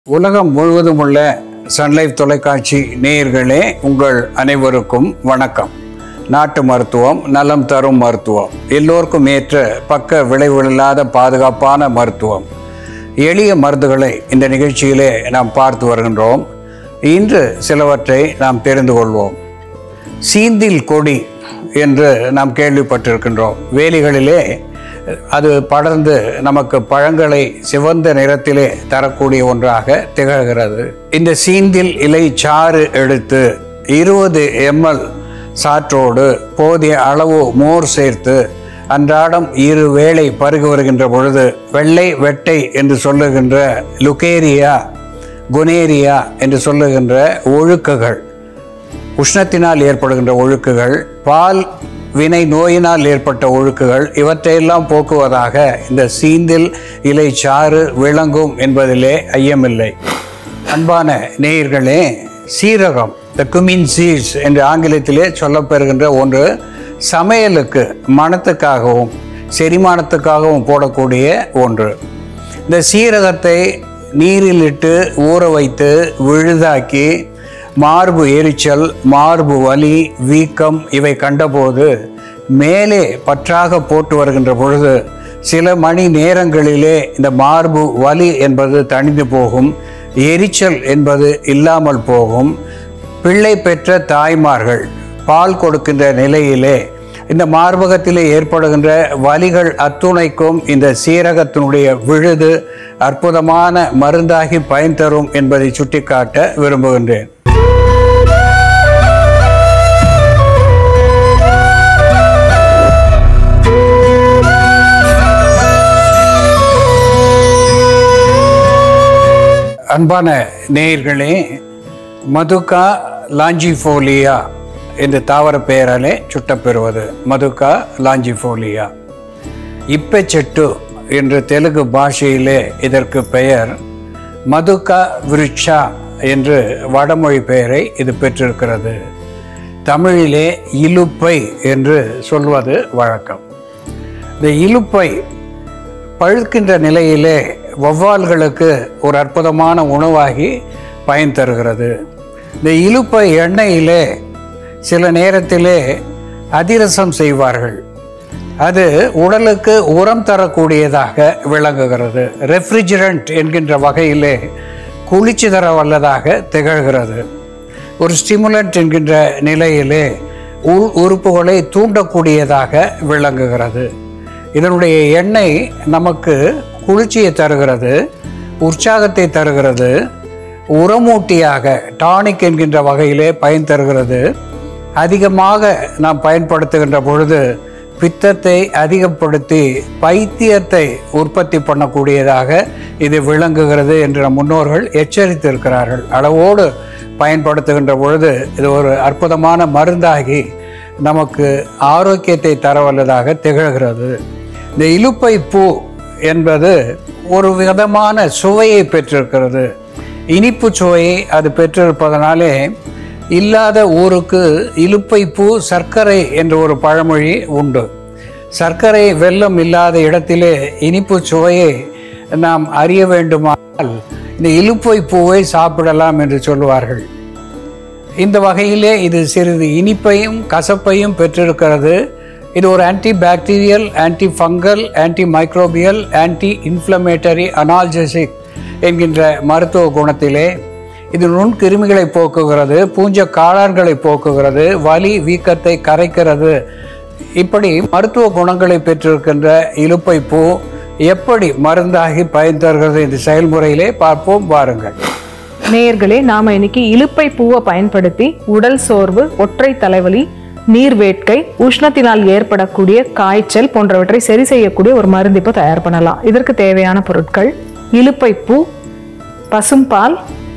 உலகம் முழுவதும் உள்ள சன்லைஃப் தொலைக்காட்சி நேயர்களே, உங்கள் அனைவருக்கும் வணக்கம். நாட்டு மருத்துவம், நலம் தரும் மருத்துவம், எல்லோருக்கும் ஏற்ற பக்க விளைவுகளில்லாத பாதுகாப்பான மருத்துவம், எளிய மருந்துகளை இந்த நிகழ்ச்சியிலே நாம் பார்த்து வருகின்றோம். இன்று சிலவற்றை நாம் தெரிந்து கொள்வோம். சீந்தில் கொடி என்று நாம் கேள்விப்பட்டிருக்கின்றோம். வேலிகளிலே அது படர்ந்து நமக்கு பழங்களை சிவந்த நிறத்திலே தரக்கூடிய ஒன்றாக திகழ்கிறது. இந்த சீந்தில் இலை சாறு எடுத்து 20 ml சாற்றோடு போதிய அளவு மோர் சேர்த்து அன்றாடம் 2 வேளை பருகி வருகின்ற பொழுது வெள்ளை வெட்டை என்று சொல்லுகின்ற லுகேரியா, குனேரியா என்று சொல்லுகின்ற ஒழுக்குகள், உஷ்ணத்தினால் ஏற்படுகின்ற ஒழுக்குகள், பால் வினை நோயினால் ஏற்பட்ட ஒழுக்குகள், இவற்றையெல்லாம் போக்குவதாக இந்த சீந்தில் இலை சாறு விளங்கும் என்பதிலே ஐயமில்லை. அன்பான நேயர்களே, சீரகம், த குமின் சீட்ஸ் என்று ஆங்கிலத்திலே சொல்லப்பெறுகின்ற ஒன்று சமையலுக்கு மணத்துக்காகவும் செரிமானத்துக்காகவும் போடக்கூடிய ஒன்று. இந்த சீரகத்தை நீரில் இட்டு ஊற வைத்து விழுதாக்கி மார்பு எரிச்சல், மார்பு வலி, வீக்கம் இவை கண்டபோது மேலே பற்றாக போட்டு வருகின்ற பொழுது சில மணி நேரங்களிலே இந்த மார்பு வலி என்பது தணிந்து போகும், எரிச்சல் என்பது இல்லாமல் போகும். பிள்ளை பெற்ற தாய்மார்கள் பால் கொடுக்கின்ற நிலையிலே இந்த மார்பகத்திலே ஏற்படுகின்ற வலிகள் அத்துணைக்கும் இந்த சீரகத்தினுடைய விழுது அற்புதமான மருந்தாகி பயன் தரும் என்பதை சுட்டிக்காட்ட விரும்புகின்றேன். அன்பான நேயர்களே, மதுக்கா லாஞ்சிஃபோலியா என்ற தாவர பெயராலே சுட்டப்பெறுவது மதுக்கா லாஞ்சிஃபோலியா. இப்பெச்செட்டு என்ற தெலுங்கு பாஷையிலே இதற்கு பெயர் மதுக்கா விருட்சா என்று வடமொழி பெயரை இது பெற்றிருக்கிறது. தமிழிலே இலுப்பை என்று சொல்வது வழக்கம். இந்த இலுப்பை பழுக்கின்ற நிலையிலே வௌவால்களுக்கு ஒரு அற்புதமான உணவாகி பயன் தருகிறது. இந்த இலுப்பை எண்ணெயிலே சில நேரத்திலே அதிரசம் செய்வார்கள். அது உடலுக்கு உரம் தரக்கூடியதாக விளங்குகிறது. ரெஃப்ரிஜரண்ட் என்கின்ற வகையிலே குளிர்ச்சி தர வல்லதாக திகழ்கிறது. ஒரு ஸ்டிமுலண்ட் என்கின்ற நிலையிலே உறுப்புகளை தூண்டக்கூடியதாக விளங்குகிறது. இதனுடைய எண்ணெய் நமக்கு குளிர்ச்சியை தருகிறது, உற்சாகத்தை தருகிறது, உரமூட்டியாக டானிக் என்கின்ற வகையிலே பயன் தருகிறது. அதிகமாக நாம் பயன்படுத்துகின்ற பொழுது பித்தத்தை அதிகப்படுத்தி பைத்தியத்தை உற்பத்தி பண்ணக்கூடியதாக இது விளங்குகிறது என்று நம் முன்னோர்கள் எச்சரித்திருக்கிறார்கள். அளவோடு பயன்படுத்துகின்ற பொழுது இது ஒரு அற்புதமான மருந்தாகி நமக்கு ஆரோக்கியத்தை தரவல்லதாக திகழ்கிறது. இந்த இலுப்பை பூ என்பது ஒரு விதமான சுவையை பெற்றிருக்கிறது. இனிப்பு சுவையை அது பெற்றிருப்பதனாலே இல்லாத ஊருக்கு இலுப்பை பூ சர்க்கரை என்ற ஒரு பழமொழி உண்டு. சர்க்கரை வெல்லம் இல்லாத இடத்திலே இனிப்பு சுவையை நாம் அறிய வேண்டுமானால் இந்த இலுப்பை பூவை சாப்பிடலாம் என்று சொல்லுவார்கள். இந்த வகையிலே இது சிறிது இனிப்பையும் கசப்பையும் பெற்றிருக்கிறது. இது ஒரு anti bacterial, anti fungal, anti microbial, anti inflammatory, analgesic என்கின்ற மருத்துவ குணத்திலே இது நுண்கிருமிகளை போக்குகிறது, பூஞ்ச காளான்களை போக்குகிறது, வலி வீக்கத்தை கரைக்கிறது. இப்படி மருத்துவ குணங்களை பெற்றிருக்கின்ற இலுப்பை பூ எப்படி மருந்தாகி பயன் தருகிறது இந்த செயல்முறையிலே பார்ப்போம், வாருங்கள். நேயர்களே, நாம இன்னைக்கு இலுப்பை பூவை பயன்படுத்தி உடல் சோர்வு, ஒற்றை தலைவலி, நீர்வேட்கை, உஷ்ணத்தினால் ஏற்படக்கூடிய காய்ச்சல் போன்றவற்றை சரி செய்யக்கூடிய ஒரு மருந்து இப்போ தயார் பண்ணலாம். இதற்கு தேவையான பொருட்கள்: இலுப்பை பூ, பசும்பால்,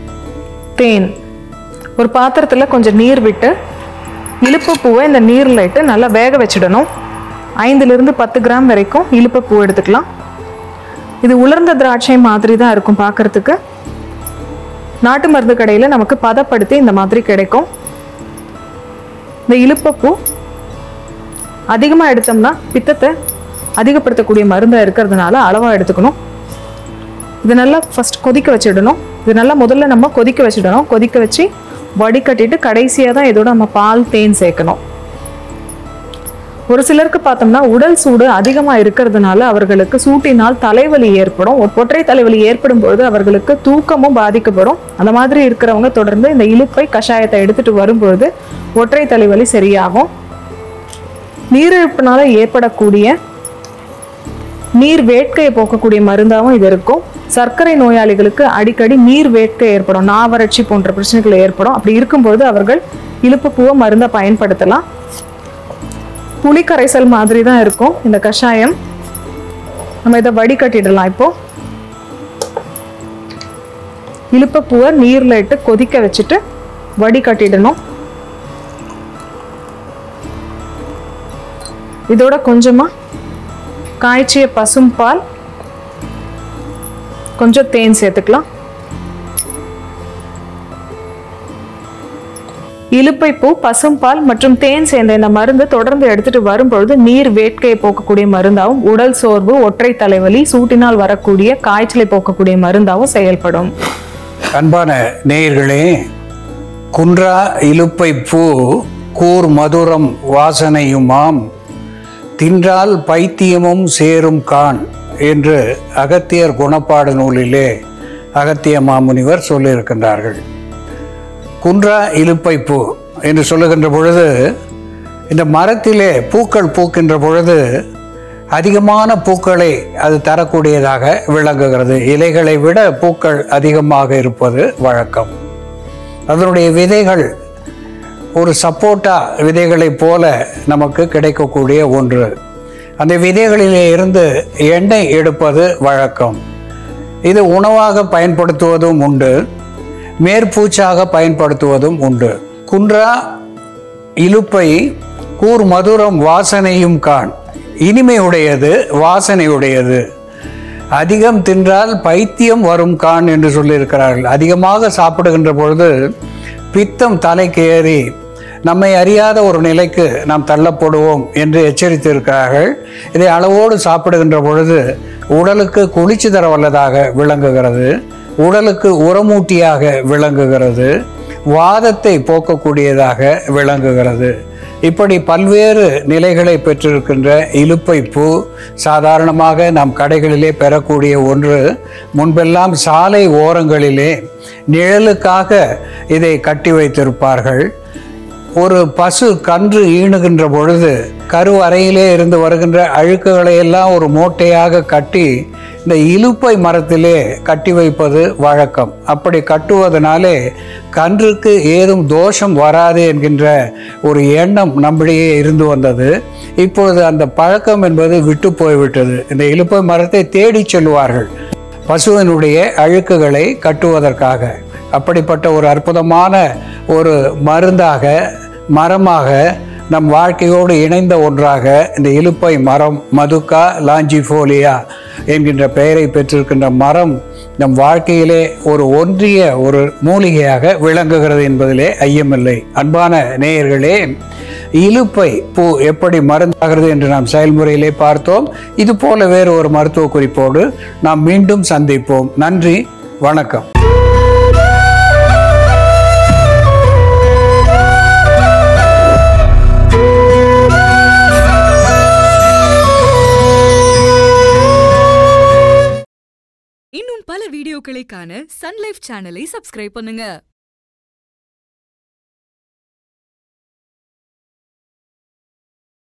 தேன். ஒரு பாத்திரத்தில் கொஞ்சம் நீர் விட்டு இலுப்பை பூவை இந்த நீரில் இட்டு நல்லா வேக வச்சிடணும். 5 to 10 கிராம் வரைக்கும் இலுப்பை பூ எடுத்துக்கலாம். இது உலர்ந்த திராட்சை மாதிரி தான் இருக்கும் பார்க்கறதுக்கு. நாட்டு மருந்து கடையில் நமக்கு பதப்படுத்தி இந்த மாதிரி கிடைக்கும். இந்த இலுப்பப்பூ அதிகமாக எடுத்தோம்னா பித்தத்தை அதிகப்படுத்தக்கூடிய மருந்தாக இருக்கிறதுனால அளவாக எடுத்துக்கணும். இது நல்லா ஃபஸ்ட் கொதிக்க வச்சிடணும். இது நல்லா முதல்ல நம்ம கொதிக்க வச்சுடணும். கொதிக்க வச்சு வடிகட்டிட்டு கடைசியாக தான் இதோட நம்ம பால் தேன் சேர்க்கணும். ஒரு சிலருக்கு பார்த்தோம்னா உடல் சூடு அதிகமாக இருக்கிறதுனால அவர்களுக்கு சூட்டினால் தலைவலி ஏற்படும். ஒற்றை தலைவலி ஏற்படும் பொழுது அவர்களுக்கு தூக்கமும் பாதிக்கப்படும். அந்த மாதிரி இருக்கிறவங்க தொடர்ந்து இந்த இலுப்பை கஷாயத்தை எடுத்துட்டு வரும்பொழுது ஒற்றை தலைவலி சரியாகும். நீரிழப்பினால ஏற்படக்கூடிய நீர் வேட்கையை போக்கக்கூடிய மருந்தாகவும் இது இருக்கும். சர்க்கரை நோயாளிகளுக்கு அடிக்கடி நீர் வேட்கை ஏற்படும், நாவறட்சி போன்ற பிரச்சனைகள் ஏற்படும். அப்படி இருக்கும்போது அவர்கள் இலுப்பு பூவை மருந்தை பயன்படுத்தலாம். புளி கரைசல் மாதிரி தான் இருக்கும் இந்த கஷாயம். நம்ம இதை வடிகட்டிடலாம். இப்போ இலுப்பு பூவை நீர்ல இட்டு கொதிக்க வச்சுட்டு வடிகட்டிடணும். இதோட கொஞ்சமா காய்ச்சிய பசும்பால், கொஞ்சம் தேன் சேர்த்துக்கலாம். இலுப்பை பூ, பசும்பால் மற்றும் தேன் சேர்ந்த இந்த மருந்து தொடர்ந்து எடுத்துட்டு வரும்பொழுது நீர் வேட்கையை போக்கக்கூடிய மருந்தாகவும், உடல் சோர்வு, ஒற்றை தலைவலி, சூட்டினால் வரக்கூடிய காய்ச்சலை போக்கக்கூடிய மருந்தாகவும் செயல்படும். அன்பான நேயர்களே, குன்றா இலுப்பை பூ கூர் மதுரம் வாசனையுமாம், தின்றால் பைத்தியமும் சேரும் கான் என்று அகத்தியர் குணப்பாடு நூலிலே அகத்திய மாமுனிவர் சொல்லியிருக்கின்றார்கள். குன்றா இலுப்பை பூ என்று சொல்லுகின்ற பொழுது, இந்த மரத்திலே பூக்கள் பூக்கின்ற பொழுது அதிகமான பூக்களை அது தரக்கூடியதாக விளங்குகிறது. இலைகளை விட பூக்கள் அதிகமாக இருப்பது வழக்கம். அதனுடைய விதைகள் ஒரு சப்போட்டா விதைகளைப் போல நமக்கு கிடைக்கக்கூடிய ஒன்று. அந்த விதைகளிலே இருந்து எண்ணெய் எடுப்பது வழக்கம். இது உணவாக பயன்படுத்துவதும் உண்டு, மேற்பூச்சாக பயன்படுத்துவதும் உண்டு. குன்றா இலுப்பை கூர் மதுரம் வாசனையும் கான், இனிமையுடையது, வாசனையுடையது. அதிகம் தின்றால் பைத்தியம் வரும் கான் என்று சொல்லியிருக்கிறார்கள். அதிகமாக சாப்பிடுகின்ற பொழுது பித்தம் தலைக்கு ஏறி நம்மை அறியாத ஒரு நிலைக்கு நாம் தள்ளப்படுவோம் என்று எச்சரித்திருக்கிறார்கள். இதை அளவோடு சாப்பிடுகின்ற பொழுது உடலுக்கு குளிர்ச்சி தர வல்லதாக விளங்குகிறது, உடலுக்கு உரமூட்டியாக விளங்குகிறது, வாதத்தை போக்கக்கூடியதாக விளங்குகிறது. இப்படி பல்வேறு நிலைகளை பெற்றிருக்கின்ற இலுப்பை பூ சாதாரணமாக நாம் கடைகளிலே பெறக்கூடிய ஒன்று. முன்பெல்லாம் சாலை ஓரங்களிலே நிழலுக்காக இதை கட்டி வைத்திருப்பார்கள். ஒரு பசு கன்று ஈணுகின்ற பொழுது கருவறையிலே இருந்து வருகின்ற அழுக்குகளை எல்லாம் ஒரு மூட்டையாக கட்டி இந்த இலுப்பை மரத்திலே கட்டி வைப்பது வழக்கம். அப்படி கட்டுவதனாலே கன்றுக்கு ஏதும் தோஷம் வராது என்கின்ற ஒரு எண்ணம் நம்மிடையே இருந்து வந்தது. இப்பொழுது அந்த பழக்கம் என்பது விட்டு போய்விட்டது. இந்த இலுப்பை மரத்தை தேடி செல்வார்கள் பசுவினுடைய அழுக்குகளை கட்டுவதற்காக. அப்படிப்பட்ட ஒரு அற்புதமான ஒரு மருந்தாக, மரமாக, நம் வாழ்க்கையோடு இணைந்த ஒன்றாக இந்த இலுப்பை மரம், மதுக்கா லாஞ்சிஃபோலியா என்கின்ற பெயரை பெற்றிருக்கின்ற மரம் நம் வாழ்க்கையிலே ஒரு ஒன்றிய ஒரு மூலிகையாக விளங்குகிறது என்பதிலே ஐயமில்லை. அன்பான நேயர்களே, இலுப்பை பூ எப்படி மருந்தாகிறது என்று நாம் செயல்முறையிலே பார்த்தோம். இது போல வேறு ஒரு மருத்துவ குறிப்போடு நாம் மீண்டும் சந்திப்போம். நன்றி, வணக்கம். இன்னும் பல வீடியோக்களை காண சன் லைஃப் சேனலை சப்ஸ்கிரைப் பண்ணுங்க.